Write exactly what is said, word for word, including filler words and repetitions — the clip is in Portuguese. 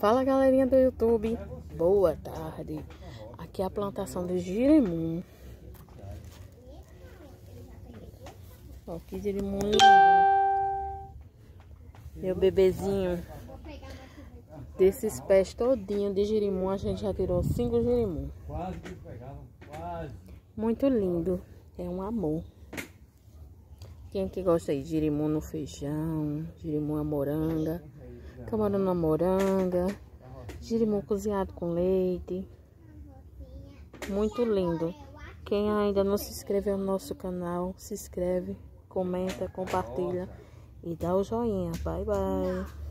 Fala, galerinha do YouTube, boa tarde. Aqui é a plantação de girimum. Ó, que girimum lindo. Meu bebezinho. Desses pés todinho de girimum, a gente já tirou cinco girimum. Muito lindo, é um amor. Quem que gosta aí de girimum no feijão, girimum à moranga, camarão na moranga, girimum cozinhado com leite. Muito lindo. Quem ainda não se inscreveu no nosso canal, se inscreve, comenta, compartilha e dá o joinha. Bye, bye.